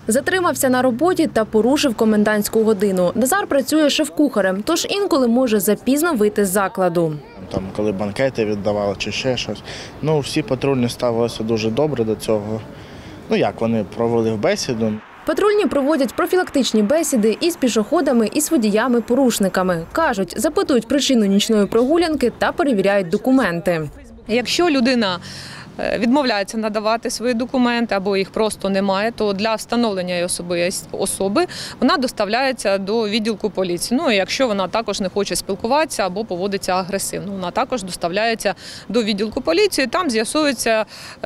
Затримався на роботі та порушив комендантську годину. Назар працює шеф-кухарем, тож інколи може запізно вийти з закладу. Там, коли банкети віддавали чи ще щось. Всі патрульні ставилися дуже добре до цього. Вони провели бесіду. Патрульні проводять профілактичні бесіди із пішоходами, і з водіями-порушниками. Кажуть, запитують причину нічної прогулянки та перевіряють документи. Якщо людина відмовляється надавати свої документи або їх просто немає, то для встановлення особи вона доставляється до відділку поліції. Якщо вона також не хоче спілкуватися або поводиться агресивно, вона також доставляється до відділку поліції, там з'ясовується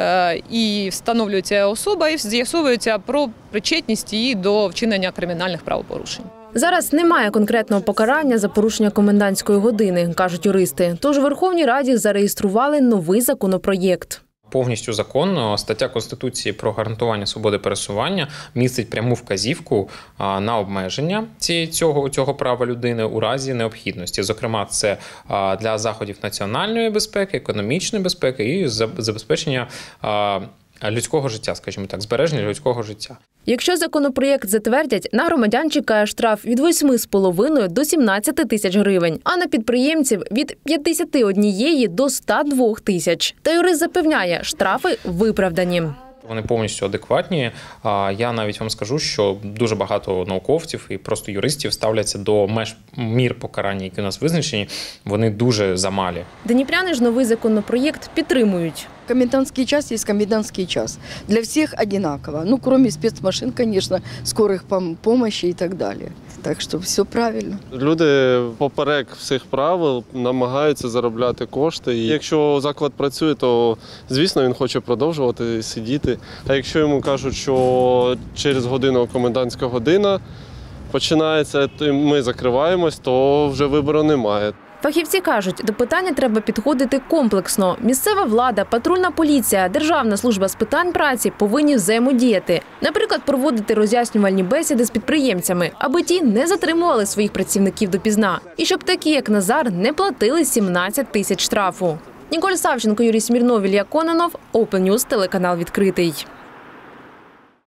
і встановлюється особа, і з'ясовується про причетність її до вчинення кримінальних правопорушень. Зараз немає конкретного покарання за порушення комендантської години, кажуть юристи. Тож у Верховній Раді зареєстрували новий законопроєкт. Повністю законно стаття Конституції про гарантування свободи пересування містить пряму вказівку на обмеження цього права людини у разі необхідності. Зокрема, це для заходів національної безпеки, економічної безпеки і забезпечення людського життя, скажімо так, збереження людського життя. Якщо законопроєкт затвердять, на громадян чекає штраф від 8,5 до 17 тисяч гривень, а на підприємців – від 51 до 102 тисяч. Та юрист запевняє, штрафи виправдані. Вони повністю адекватні. Я навіть вам скажу, що дуже багато науковців і просто юристів ставляться до мір покарання, які у нас визначені, вони дуже замалі. Дніпряни ж новий законопроєкт підтримують. Комендантский час есть комендантский час. Для всех одинаково. Кроме спецмашин, конечно, скорых помощи и так далее. Так що все правильно. Люди поперек всіх правил намагаються заробляти кошти. І якщо заклад працює, то, звісно, він хоче продовжувати сидіти. А якщо йому кажуть, що через годину комендантська година починається, то ми закриваємось, то вже вибору немає. Фахівці кажуть, до питання треба підходити комплексно. Місцева влада, патрульна поліція, Державна служба з питань праці повинні взаємодіяти. Наприклад, проводити роз'яснювальні бесіди з підприємцями, аби ті не затримували своїх працівників допізна. І щоб такі, як Назар, не платили 17 тисяч штрафу. Ніколь Савченко, Юрій Смірнов, Ілля Кононов, Open News, телеканал «Відкритий».